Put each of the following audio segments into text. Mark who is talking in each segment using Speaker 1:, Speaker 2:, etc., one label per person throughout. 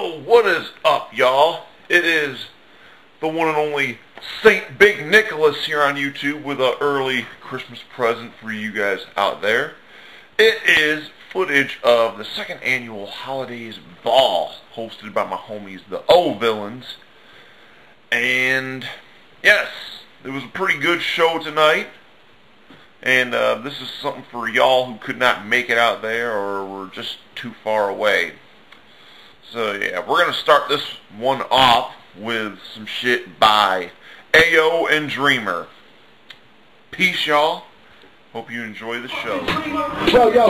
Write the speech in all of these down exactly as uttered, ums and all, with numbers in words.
Speaker 1: Yo, what is up, y'all? It is the one and only Saint Big Nicholas here on YouTube with an early Christmas present for you guys out there. It is footage of the second annual Holidays Ball hosted by my homies, the O-Villains. And yes, it was a pretty good show tonight. And uh, this is something for y'all who could not make it out there or were just too far away. So yeah, we're going to start this one off with some shit by Ayo and Dreamer. Peace, y'all. Hope you enjoy the show.
Speaker 2: Yo, yo.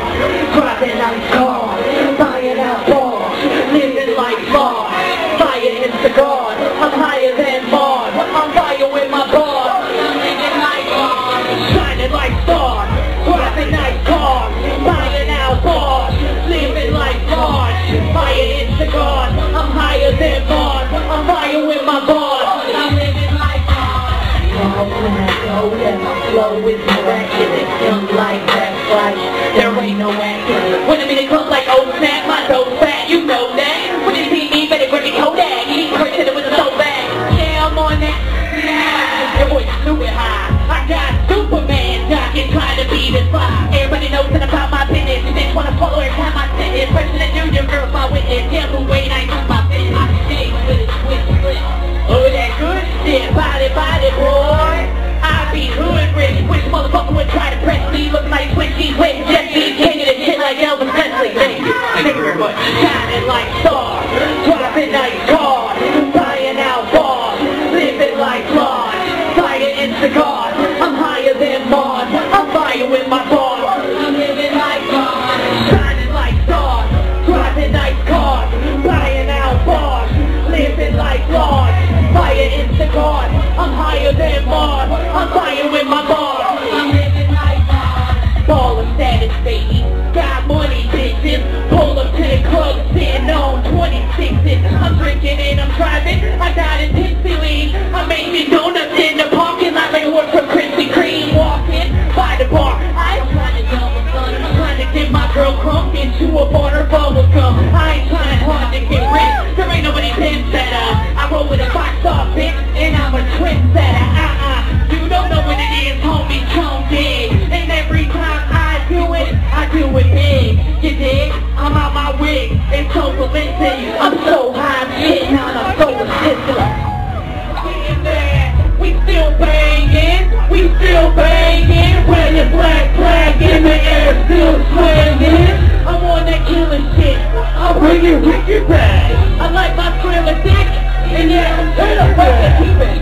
Speaker 2: driving nice cars, buying out bars, living like Mars, fire in cigars, I'm higher than Mars, I'm fire with my bars, I'm living like Mars, shining like stars, driving nice cars, buying out bars, living like Mars, fire in cigars, I'm higher than Mars, I'm fire with my bars, I'm living like Mars. Oh, when I go there, my flow is miraculous, young like that flash, there ain't no acting. When I'm in the club like old snap, my dough fat, you know that. When you see me, better grab me Kodak, eat crazy with a soul bag. Yeah, I'm on that. Yeah, your boy's super high. I got Superman jockey trying to be this fly. Everybody knows that about my business. You just wanna follow every time I send it. President Junior, girl's my witness. Yeah, but wait, I do my business. Hey, with it, with it, with it. Oh, that good shit, body, body, boy. I be hood rich, which motherfucker would try to press me. Look like Twitchy, Twitch, Jesse, king of the shit like Elvis Presley. Thank you, thank you very much. Shining like stars, driving nice cars, buying out bars, living like Mars, fire in cigars, I'm higher than Mars, I'm fire with my bars, I'm living like Mars, shining like stars, driving nice cars, buying out bars, living like Mars, fire in cigars, I'm higher than Mars, I'm fire with my bars, I'm living like Mars, ball of status baby, got money bitches, pull up to the club sitting on twenty-sixes, I'm drinking and I'm driving, I got a tipsy lead, I'm making donuts in the parking lot like a horse from Krispy Kreme, walking by the bar, I'm trying to double sun, I'm trying to get my girl crunk into a bar or bubble gum, I ain't trying hard to get rich, there ain't nobody trendsetter, I roll with a box off bitch, and I'm a trendsetter, uh-uh, you don't know what it is, homie, come big, and every time I do it, I do it big, you dig? I'm out my wig, it's so Felicity, I'm so high, shit, now I'm so ridiculous. We in there, we still banging, we still banging, wearing your black flag in the air, still swinging. I'm on that killer shit, I'll bring it wicked back. I like my thriller dick, and yeah, I'm gonna fucking keep it.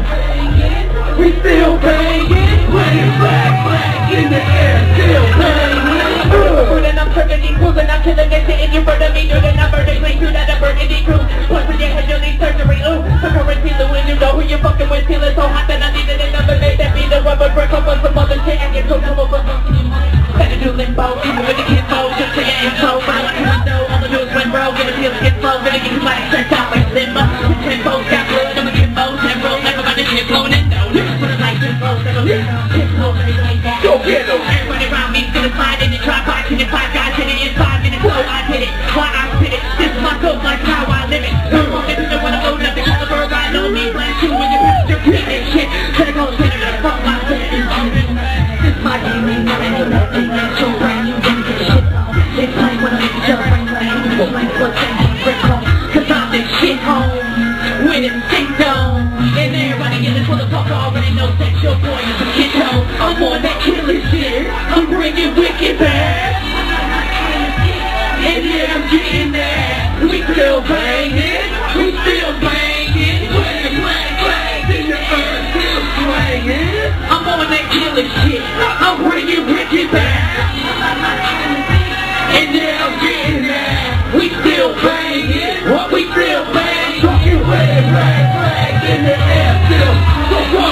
Speaker 2: We still banging, wearing black flag in the air, still banging. And I'm burgundy cruise and I'm killing this shit in your front of me, dude, and I'm vertically through that a burgundy cruise. Plus with your head, you'll need surgery, ooh. So currency, Louis, you know who you're fucking with, feeling so hot that I needed another mate that be the rubber brick up on some other shit and get so come over. Better do limbo, even with the kid mode, just say it ain't so. But I like to know, all I do is win, bro, get a feel, get slow, gonna get your body stretched out like Simba. Ten foes got blood, I'ma get bows, and roll, never mind the shit blown and no. Put it like this, blows, never get hit blows, everything that. Go get em! Everybody around me's gonna slide in the tripod, and if five guys hit it in five minutes, so I hit it, why I spit it, this is my code, like how I live it. Don't want it to when I load up the caliber, I know me, blast you when you pass your feet and shit. Better go spin it, fuck my spit it. This is my game, ain't nothing, ain't nothing, ain't so brand new, gonna get shit on. It's like when I make a jump, I'm like, I'm just like, what's that shit, brick home, cause I'm this shit home, with it sick dome. And everybody in this motherfucker already knows that your boy is a kid home. I'm on that killer shit, I'm bringing wicked back. And yeah, I'm getting there, we still banging, we still banging, wearing black flags in the earth, still swinging. I'm on that killer shit, I'm bringing wicked back. And yeah, I'm getting there, we still banging, what we still banging, fucking red black flags in the air, still so go.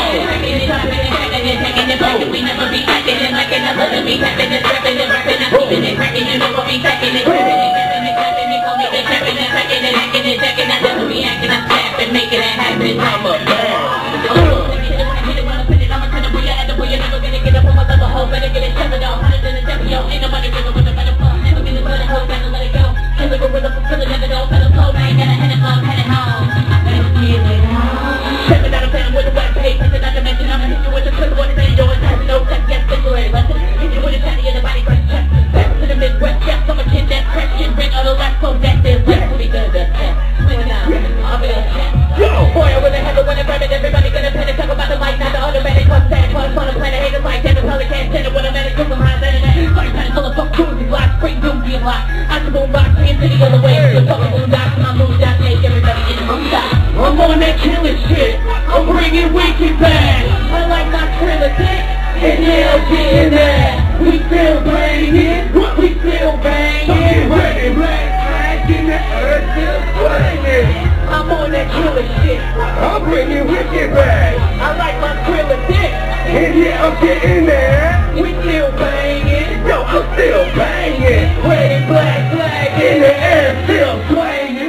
Speaker 2: We never be acting it like another me tapping and rapping and rapping and keeping it cracking, you know what we stacking it, grabbing it, grabbing it, clapping it, call me the trapping and cracking and acting and jacking, I never be acting, I'm snapping, making it happen, I'm a bad. I'm gonna hit it when I hit it when I put it, I'm a kind of boy, I had to boy, you're never gonna get up on my level, hoe, better get it seven down, hundred in the devil, yo, ain't nobody gonna win a better flow, never get it better, hoe, better let it go, kill the gorilla for filling it, all better flow, I ain't gotta head it home, head it home, let's get it home. Stepping out of fan with a wet page, pressing out the mention, I'ma hit you with a clip of what it ain't doing. No test, yes, visually lesson. Hit you with a tatty in the body, press chest. Back to the Midwest, yes, I'm a kid that fresh shit. Ring on the left, so that is left. We gonna get that. Swinging out, I'll be on chat. Yo! Boy, I really have it when I'm rapping. Everybody gonna panic, talk about the light, not the automatic. Plus, sad, plus, on the planet, haters like that. Probably can't stand it when I'm at it, cause I'm high than that. Sorry, planet full of fuck, cruising blocks, spring doozy and lock. I can boom box, me and city all the way. The fucking boom dots, my moves out, take everybody in the room stop. I'm on that killing shit. I'm bringing wicked back. I like my thriller dick. And yeah, I'm getting that. We still banging.
Speaker 3: yeah, I'm getting there.
Speaker 2: We still banging.
Speaker 3: Yo, I'm still banging.
Speaker 2: Red, black, flag
Speaker 3: In the air, still swinging.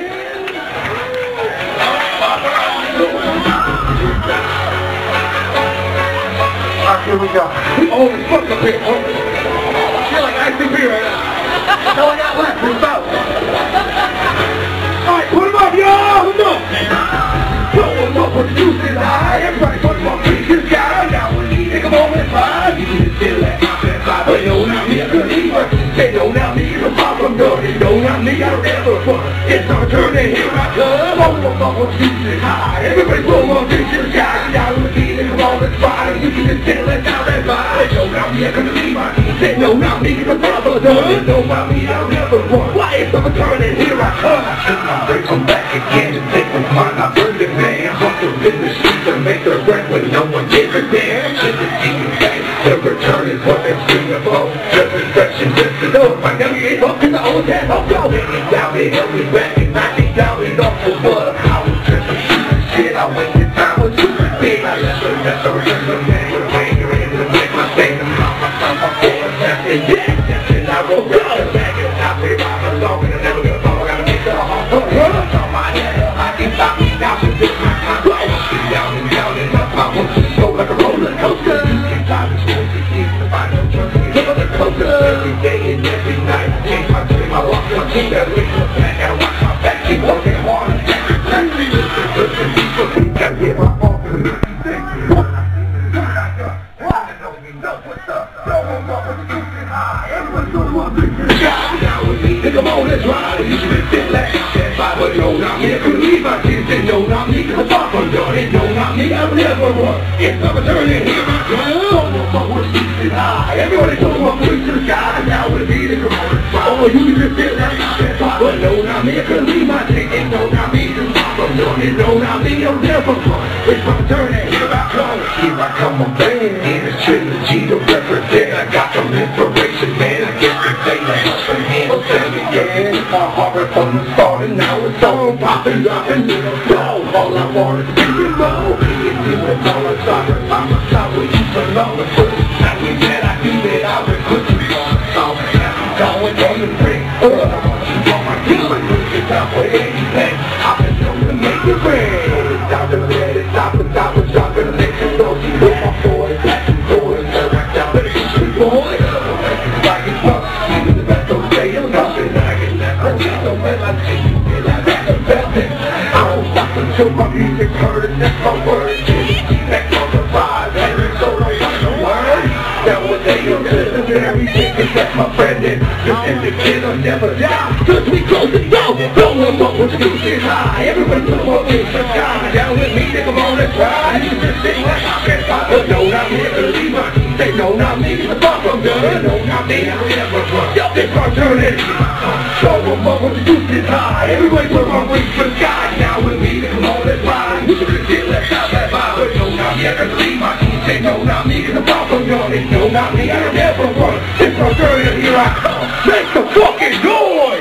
Speaker 3: Alright, here we go. We old as fuck up here, bro. Feel like I C P right now. No one got left, it's out. Alright, put them up, y'all! Put them up! Put them up with juices high. Everybody put them up, please, this guy. Now we need to come on and five. You can still let my best five. But no, not me, I couldn't even. Say no, not me, it's a pop from dirty. No, not me, I don't ever fuck. It's our turn and here I come. Put them up with juices high. Everybody put them up, please, this guy. Now we need to come on and five. You can still let down that vibe. No, not me, I couldn't leave my team. Say no, not me, it's a pop from dirty. No, not me, I don't ever fuck. Why it's our turn and here I come. I break them back again and take them mine. I burn the man. Hustle in the streets to make the rent when no one gives a damn. Just to see you back. The return is what they're screaming for. Just reflection, just to know. My W ain't up in the old head. I'm going. Down the hill, we back and knock it down and off the water. I was just a shit. I wasted time with you. Big, I left her, left her, left her, man. With a finger in the make my thing. I'm on my thumb, I'm for a second. Yeah, that's it. I will go back and stop it. I'm alone and I never gonna fall. I gotta make the heart. It's on my head. I can stop me now to do my time. Down and down and up. I want to go like a roller coaster. Sometimes it's going to see the final journey. Look at closer every day and every night. Change my dream. I walk one team that way to the back. Gotta watch my back. Keep working hard. Exactly. Listen, listen, people. Gotta get my arm to the come on, let's ride. You should sit like that. But no, not me. I couldn't leave my kids. They know not me. Cause I'm from Jordan. No, not me. I'll never run. It's a return and here I come. Oh, my words is high. Everybody told my voice to the sky. Now with me, they come on and try. Oh, you can just sit like that. But no, not me. I couldn't leave my ticket. No, not me. Cause I'm from Jordan. No, not me. I'll never run. It's my return and here I come. Here I come, I'm banging. In the trilogy to represent. I got some inspiration, man. I guess they say that helping hands. Again, my heart from the start and now it's on popping, dropping, go. All I want is to be low. It's in the dollar soccer, I'm a side with you for long. Now we met, I do that, I would put you on the song. I'm going on the break, uh, I want you on my team. I look it up for anything, I've been known to make it rain. Stop and let it stop and stop and stop and let it go. She put my boys, back and forth, and direct out, let it go, boy. Like it's fuck, even the best don't say I'm nothing. I just don't let my team get out of the best. I don't stop until my music's heard and that's my word. Back on the vibe, and it's so don't got no word. Nowadays I'm listening to everything cause that's my friend and this indicator never die. Cause we close it down, no one but what's juicy high. Everybody put them up in the sky. Down with me, they come on and ride. You can just sing like I can't stop. But no, not me, believe my team. Say no, not me, the fuck I'm done. No, not me, I'll never run. Yo, this my turn and show them up with the juices high. Everybody put my wings for the sky. Now with me, they come on and ride. You can just get left out that vibe. But no, not me, I can believe my team. Say no, not me, the fuck I'm done. No, not me, I'll never run. It's my turn and here I come. Make the fucking noise!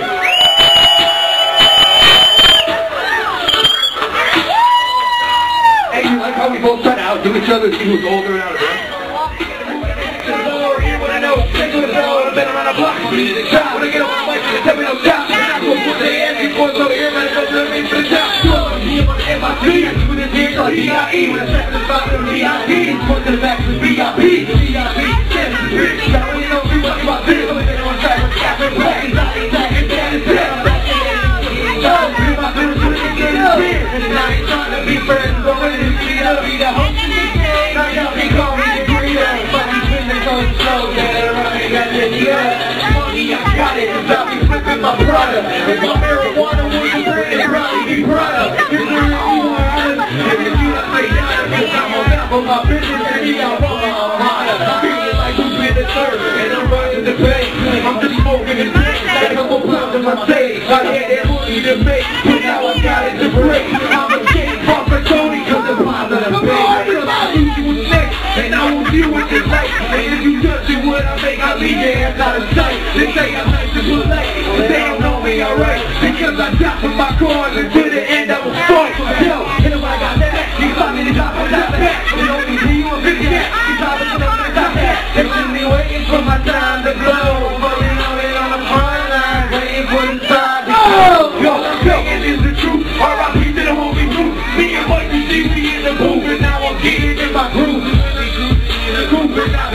Speaker 3: Hey, you like how we both try to outdo each other, see who's older and out of breath? Here when I know, stick to the bell, I've been around the block. When I get on my mic, they tell me no stop. And I go put the ass in for so here, man, go to the main for the top. M I T, with the D like D I E, when I check the spot to the V I P, point to the back to the V I P, V I P, stand to the bridge. Now when you know too much about this, I'm gonna on track with the cap and black, and black, and black, and black, and black. Oh, we my business with the get up here. And I ain't trying to be friends, but when it's me, I'll be the host. Now y'all be calling me the breeder, but these women don't slow down around and got this gun. Money, I got it, cause I'll be flipping my product. If my marijuana was a brand, it'd probably be product. If the real you are honest, if it's you that say down, cause I'm on top of my business, and he got wrong, I'm hotter. I'm feeling like who's been the third, and I'm running the bank. I'm just smoking and drinking, got a couple pounds in my stage. I had that money to make, but now I got it to break. I'm a king, Papa Tony, cause the vibes of the big. I realize who you was next, and I won't deal with this life. And if you touch it, what I make, I leave your ass out of sight. They say I'm nice to put light, but they don't know me alright.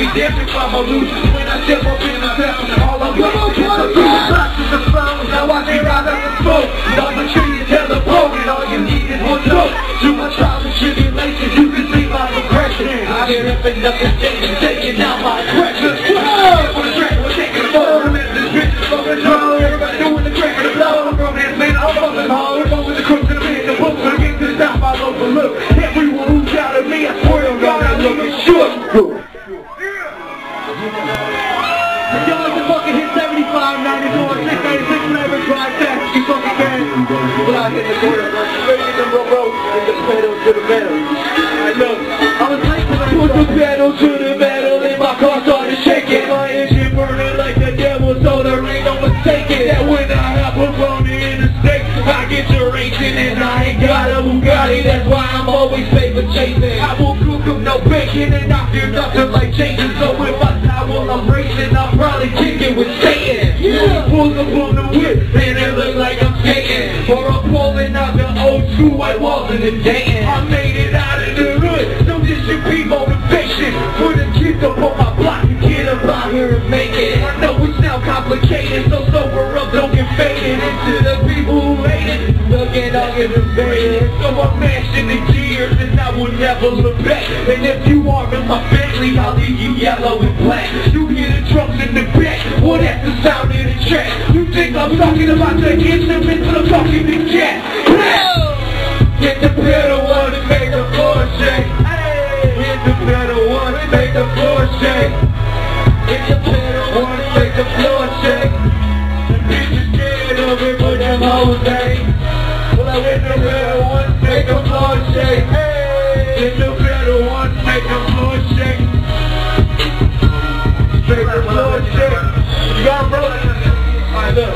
Speaker 3: damned if I'm a loser. When I step up in the town, all I'm looking is a loser. Boxes of flowers, now watch me rise up and smoke. All the tree is telephone, and all you need is one note. Through my trials and tribulations, you can see my progression. I hear nothing, nothing changing, taking out my aggression. Whoa! On the track, we're taking the phone. I'm at this bitch, it's fucking wrong. Everybody doing the crack of the blow. I'm from this man, I'm fucking hard. We're going with the crooks and the men, the books. We're getting to the top, I overlook. Everyone who's out of me, I swear to God, I look at shook. Yo, it's the fucking hit seventy-five, ninety-four, six eighty-six, whatever, drive fast, you fucking can. But I hit the corner, ready to get them roll, get the pedal to the metal. I know, I was late for that. Put the pedal to the metal, and my car started shaking. My engine burning like the devil, so there ain't no mistaking. That when I hop up on the interstate, I get to racing, and I ain't got a Bugatti. That's why I'm always paper chasing. I will cook up no bacon, and I fear nothing like chasing. So if I die while I'm racing, I'm probably kicking with Satan. Yeah, pull up on the whip, and it look like I'm skating. Or I'm pulling out the old school white walls in the Dayton. I made it out of the hood, so this should be motivation for the kids up on my block to get up out here and make it. I know it sounds complicated, so sober up, don't get faded. Into the people who hate it, looking all get invaded. So I'm mashing the gears, and I will never look back. And if you are in my family, I'll leave you yellow and black. You hear the drums in the back, well that's the sound of the track. You think I'm talking about the instruments, but I'm talking to cat. Hit the pedal one and make the floor shake. Hit the pedal one and make the floor shake. Hit the pedal one and make the floor shake. The bitches scared of it, but them hoes ain't. Well, I hit the pedal one and make the floor shake. Hit the pedal one and make the floor shake. Make the floor shake. You got it, bro? Alright, look.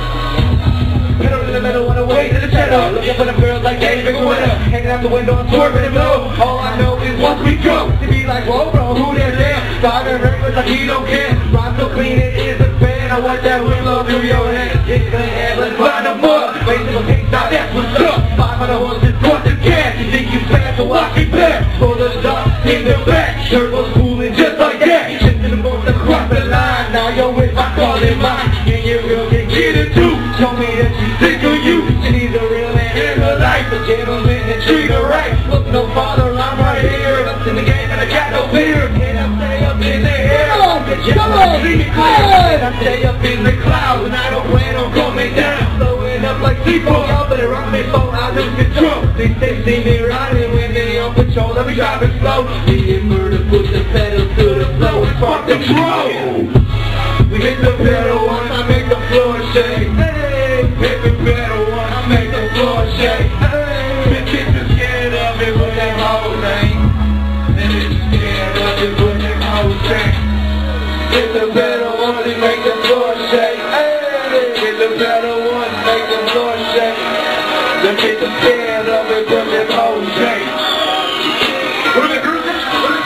Speaker 3: Pedal in the middle, on the way to the shadow. Looking for them girls like David Winner. Hanging out the window and swerving and blow. All I know is once we go, to be like, whoa bro, who there there? Starting reckless like he don't care. Rhyme so clean, it is a fan. I want that willow through your head. Get the head, let's find them up. Facing a pink side, that's what's up. Five hundred horses, brought the cash. You think you fast, so I keep back. Pull the dog in the back. Shirt was cooling just like that. Shifting the boats across the line. Now yo, if I call it mine, and your girl can get it too. Show me that she's sick of you. She needs a real man in her life. A gentleman and treat her right. Look no father, I'm right here. Up in the game and I got no fear. Can I stay up in the air? Come on, come on, see me clear. I stay up in the clouds and I don't plan on coming down. Blowing up like C four. Y'all better rock me before I lose control. They say see me riding when they on patrol. Let me driving slow. Me and Murder put the pedal to the floor and spark the roll. We hit the pedal once, I make the floor shake. Hey, hit the pedal once, I make the floor shake. Hey, bitches are scared of it, but them hoes ain't. And bitches scared of it, but them hoes ain't. Hit the pedal once, and make the floor shake. Hey, hit the pedal once, make the floor shake. Them bitches scared of it, but them hoes ain't. What are they cruising?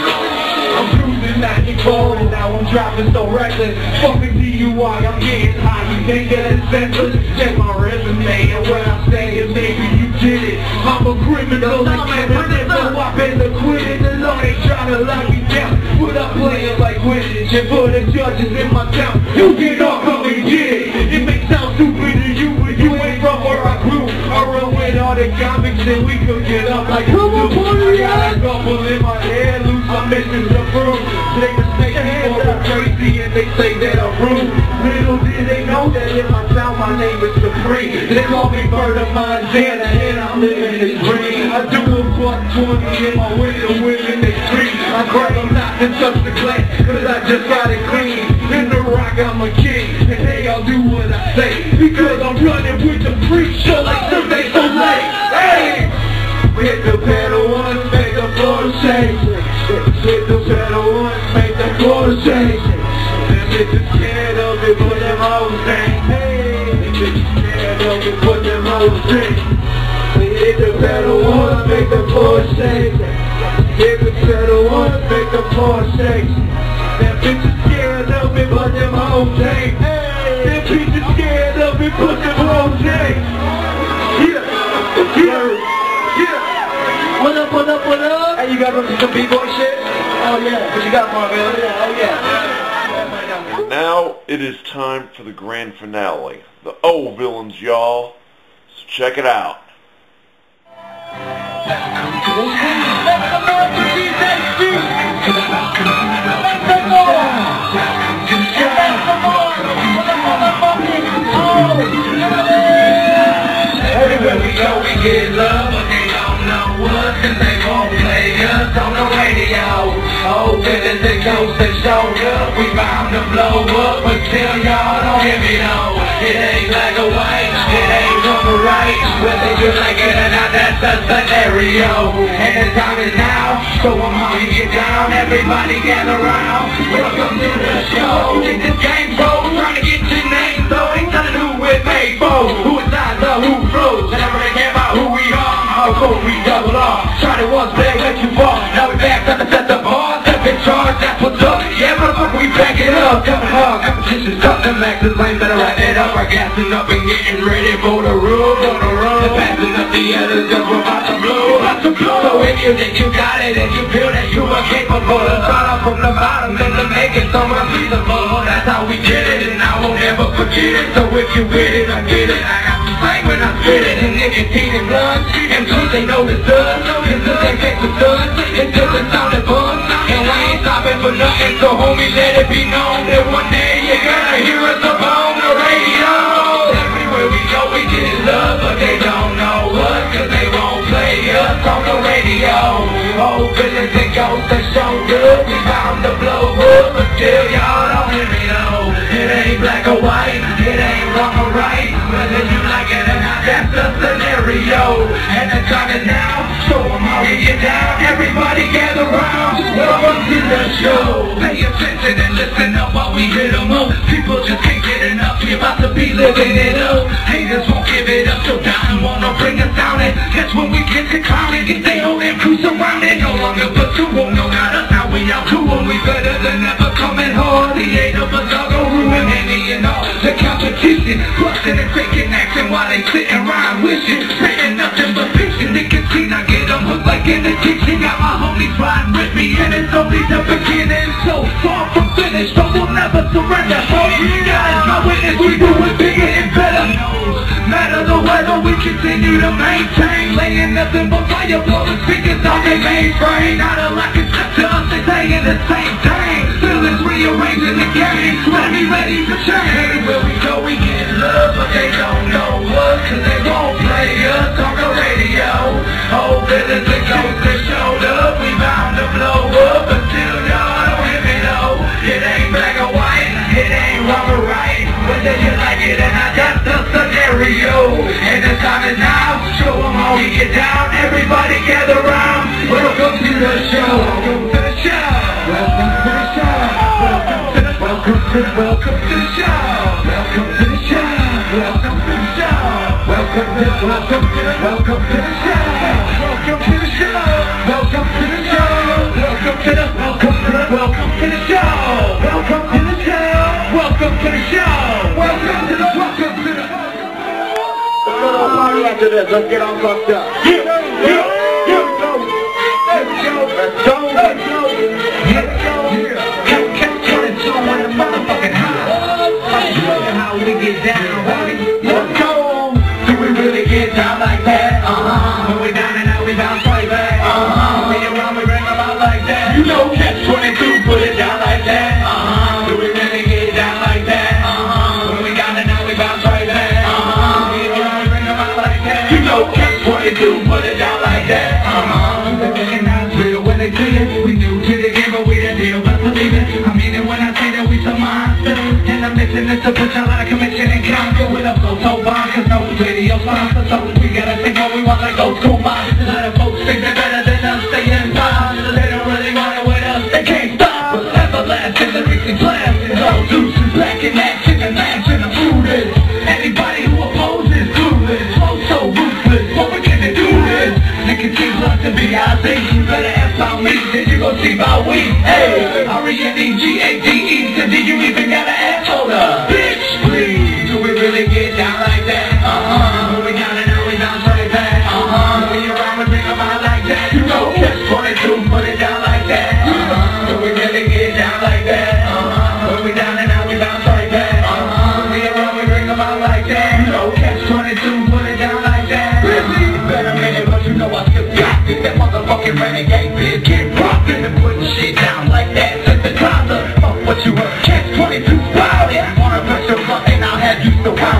Speaker 3: I'm cruising ninety-four, and now I'm driving so reckless. Fucking D U I, I'm getting high. You think that it's senseless? Check my resume, and where I'm staying, maybe you did it. I'm a criminal, like Eminem, so I've been acquitted. The law ain't trying to lock me down, but I'm playing like Quidditch. And for the judges in my town, you get off, come and get it. It may sound stupid to you, but you ain't from where I grew. I run with all the comics, and we could get up like you do. I got a couple in my head, lose my missions approved. They mistake me for the crazy, and they say that I'm rude. Little did they know that in my town my name is Supreme. They call me Bird of Montana, and I'm living the dream. I do a buck twenty in my window, women they street. I grab them knots and touch the glass, cause I just got it clean. In the rock I'm a king, and they all do what I say. Because I'm running with the freak show like Sunday so late. Hey! We hit the pedal once, make the floor shake. Hit the pedal once, make the floor shake. Them bitches scared of it, but them hoes ain't. Them bitches scared of it, but them hoes ain't. We hit the pedal once, make the floor shake. Hit the pedal once, make the floor shake. Them bitches scared of it, but them hoes ain't. Them bitches scared of it, but them hoes ain't. Yeah, yeah. What up, what up, what up? Hey, you got some B-boy shit? Oh yeah, what you got, Marvin? Oh yeah, oh yeah.
Speaker 1: now it is time for the grand finale. The O villains, y'all. So check it out.
Speaker 3: Everywhere we go, we get love, but they don't know us, cause they won't play us on the radio. Oh, villains and ghosts that showed up, we bound to blow up, but still y'all don't hear me, no. It ain't black or white, it ain't wrong or right, whether you like it or not, that's the scenario. And the time is now, so I'm how you get down, everybody gather round. Welcome to the show, get this game roll, trying to get your name, so ain't telling who it's made for, who inside the who flows, and never really care about who we are, how cold we double R. Tried it once, but they went too far, now we back, time to set the bar, step in charge, that's what's up, yeah motherfucker, we back it up, coming hard, competition's tough, the max is lame, better wrap it up, we're gassing up and getting ready for the road, for the road, passing up the others, cause we're about to blow, about to blow. So if you think you got it, and you feel that you are capable, start off from the bottom, and to make it somewhere feasible, that's how we did it, and I won't ever forget it, so if you with it, I get it, I got some sight when I spit it, and nicotine and blood, and truth they know it's done, until they take the sun, until the sound is fun, and we ain't stopping for nothing, so homie, let it be known that one day you're gonna hear us up on the radio. Everywhere we go, we get love, but they don't know us, cause they won't play us on the radio. Oh, villains and ghosts that show good, we bound to blow up, but still y'all don't hear me, no. It ain't black or white, it ain't wrong or right, whether you like it or not, that's the scenario. And the time is now, show them how we get down, everybody gather round, welcome to the show. Pay attention and listen up while we hit them up, people just can't get enough, we about to be living it up. Haters won't give it up, so down wanna bring us down, and that's when we get to clowning, get they whole and crew surrounded, no longer but two won't know not us, now we out two, and we better than ever, coming hard, the eight of us all go ruin any and all, the competition, busting and faking action while they sit and rhyme wishing, spitting nothing but fiction, nicotine, I get them hooked like in the kitchen, got my homies riding with me, and it's only the beginning, so far from finished, but we'll never surrender, oh you guys, my witness, we do it bigger and better, no matter the weather, we continue to maintain, laying nothing but fire, blowing speakers on their mainframe, not a lack of stuff to us, they saying the same thing, feelings rearranging the game, let me ready for change, where we go we get love, but they don't know us, cause they won't play us on the radio. Oh, villains and ghosts that showed up, we bound to blow up, but still y'all don't hear me, no. It ain't black or white, it ain't wrong or right, whether you like it or not, that's the scenario. And the time is now, show them how we get down, everybody gather round, welcome to the show, welcome to the show, welcome to the show, welcome to the, welcome to the, welcome to the show, welcome to the show, welcome to the show, welcome to the, welcome to the, welcome to the show, welcome to the show, welcome to the show, welcome to the, welcome to the, welcome to the show, welcome to the show, welcome to the show, welcome to the, welcome to the. Let's go to a party after this. Let's get all fucked up. You, you, you, let's go, let's go, let's go, let's go. Catch, catch, catch, show on the motherfucking house. I'll show you how we get down, baby. Let's go. Do we really get down like that? Uh-huh. When we down and out, we bounce right back. Uh-huh. When you're around, we bring them out like that. You know, catch twenty-two, put it down like that. Uh-huh. Do we really get down like that? Uh-huh. When we down and out, we bounce right back. Uh-huh. When you're around, we bring them out like that. You know, catch twenty-two, put it down like that. Uh-huh. The fucking eyes real when they see it. We new to the game, but we the deal, but believe it. I mean it when I say that we some monsters. And the mission is to push out like a commission and conquer with a flow so bomb, cause no radio sponsor. So we gotta think what we want like old school minds. A lot of folks think they're better than us, they inside. They don't really want it with us, they can't stop. But everlasting, the reaching blasting. Those deuces back in action, imagine the food is. Anybody who opposes clueless, flow so ruthless, what we gonna do this? Nicotine plus to be our thing. You better ask about me, then you gon' see about we. Hey, R E N E G A D E, so did you even gotta ask? Hold up, bitch, please. Do we really get down like that? Uh-huh. When we down and out, we bounce right back. Uh-huh. When you're around, we bring them out like that. You know, catch twenty-two, put it down like that. Uh-huh. Do we really get down like that? Uh-huh. When we down and out, we bounce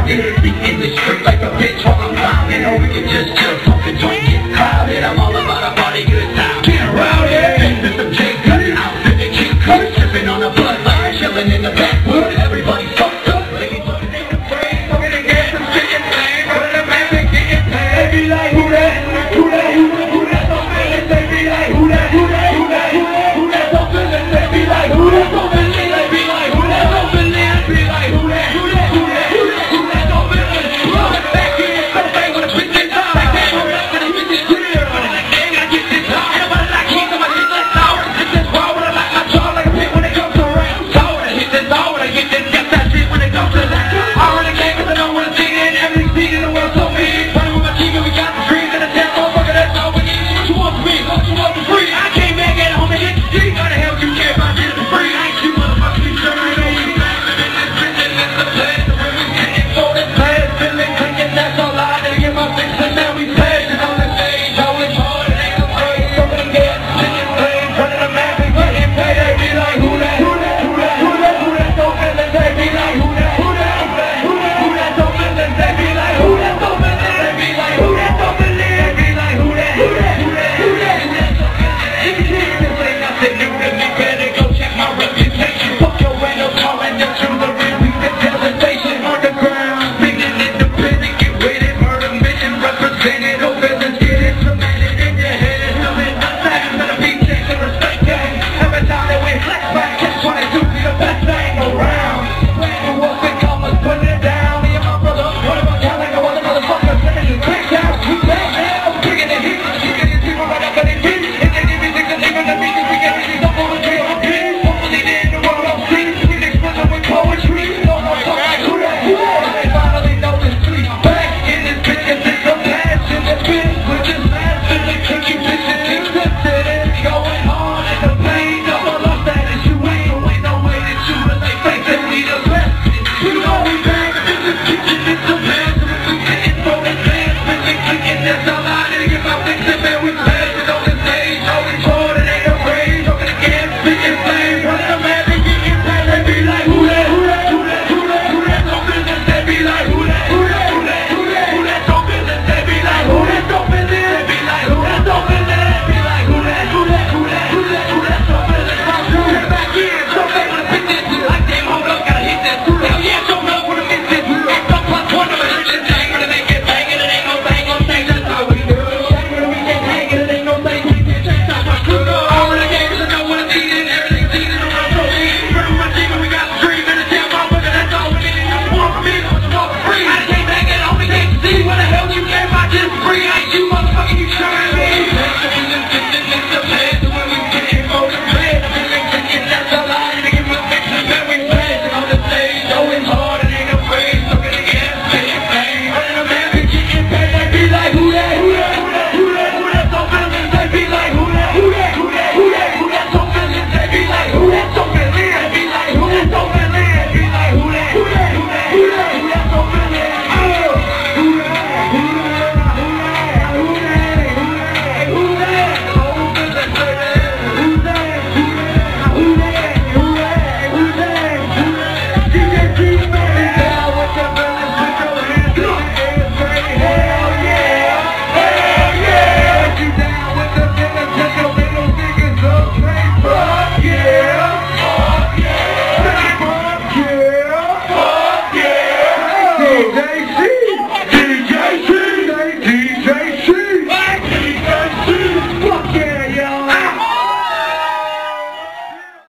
Speaker 3: crowded. Beat in the street like a bitch while I'm pounding. Or we can just chill, smoke the joint, get crowded. I'm all about a party, good time. Get rowdy. This some J Cut, outfit and King Cut. Sipping on a Bud Light, chilling in the backwood. Everybody fucked up. Ladies looking in the frame, talking to get some chicken flame. Running the man, they getting paid. They be like, who that? Who that? Who that? Who that? So feelin'. They be like, who that? Who that? Who that? Who that? Who that? So feelin'. They be like, who that? So feelin'. They be like, who that? So feelin'. They be like, who that? Who that? Who that? Who that? Who that? So feelin'. Run back in, so bang with a bitch in time. Back in, run back to the bitches clear. Running that gang, I get this hard. Ain't nobody like me, so I hit that sour. Hit this raw when I like my jaw like a pig when it comes to rap. Sour, I hit this raw when I get this gas that shit when it comes to that. I run the game 'cause I know what I'm singing. Everything's seen in the world so big. Running with my team and we got the dreams and the tap, motherfucker, that's all we need. What you want from me? What you want for free? I came back at home and hit the street. How the hell you care if I did it for free? I ain't you motherfuckers, you sure I know you laughing in this bitch and it's the place. The way we getting for this place. Feeling clicking, that's all I did. Get my fix and now we passing on the stage. Always hard, it ain't afraid. So we get chicken plays. Running the map and getting paid. They be like, who that? Who that? Who that? Who that? Who that? So feelin'. They be like, who that? Who that? Who that? Who that? Who that? So feelin'. They be like, who that? So feelin'. They be like, who that? So feelin'. They be like, who that? Who that? Who that? Who that? Who that? So feelin'. This ain't nothing new to me. Better go check my reputation. Fuck your random calling the jewelry. We can tell the station on the ground. Singing independent, get with it. Murder mission represented. No feelings get instrumented in your head. It's something unsafe. Better be taking respect gang. Every time that we flex back, catch twenty-two, be the best thing around. Playing the wolf and commas, putting it down. Me and my brother, one of my guys like I was a motherfucker. Sending you quick down. We back now, bringing the heat. You get your people right up in the beat. And they give me six and even the beat. We get these up on the tree. Hopefully they in the world of street. We express with poetry. No more talk like who that, who that. They finally know the street. Back in this bitch and it's a passion. This bitch with this master. They kick you bitches, keep tested. It's going hard and the pain. Double up that is you ain't. Ain't no way that you relate. Face that we the best. You know we back. This is kitchen, it's a passion. We getting so advanced. Bitch, they clicking, that's all I need. Get my fix and man, we passing on the stage. Always hard, it ain't afraid. Talking again, speaking flame. Running the map and getting paid. They be like, who that? Who that? Who that? Who that? Who that? So business, they be like, who that? Who that? Who that? Who that? Who that? So business, they be like, who that? So business, they be like, who that? So business, they be like, who that? Who that? Who that? Who that? Who that? So business, I'm coming back in. So they wanna pick this. Like damn, hold up, gotta hit this. Hell yeah, show up with a miss this. Up plus one of a hit this thing. Gonna make it bang and it ain't no thing on stage. That's how we do. Shame when we get hanging, it ain't no thing. We get chased out my crew. All in the game, 'cause I know what it's eating. Everything's eating around so easy. Running my team and we got the dream. And it's damn motherfucker, that's all we need. You want from me, so what you want for free? I came back and only came to see what the hell you care about just free. I ain't you motherfucker, you trying me. It's the plan to when we getting for the plan. Feeling thinking that's all I need to get my fix and then we passing on the stage. Going hard, it ain't afraid. Looking again, getting paid. Running the man, we getting paid. They be like, who that? Who that? Who that? Who that? Who that? So feelings, they be like, who that? Who that? Who that? Who that? Who that? So feelings, they be like, who that? So feelings, they be like, who that? So feelings, they be like, who that? Who that? Who that? Who that? Who that? So feelings, oh, who that? Who that? Who that? Who that? Who that? Who that? So feelings, they be like, who that? Who that? Who that? Who that? Who that? Who that? D J Keith, baby, down with the feelings, put your hands up and say, hell yeah, hell yeah. Put you down with the feelings, put your middle fingers up, say fuck yeah, fuck yeah, say fuck yeah, fuck yeah. D J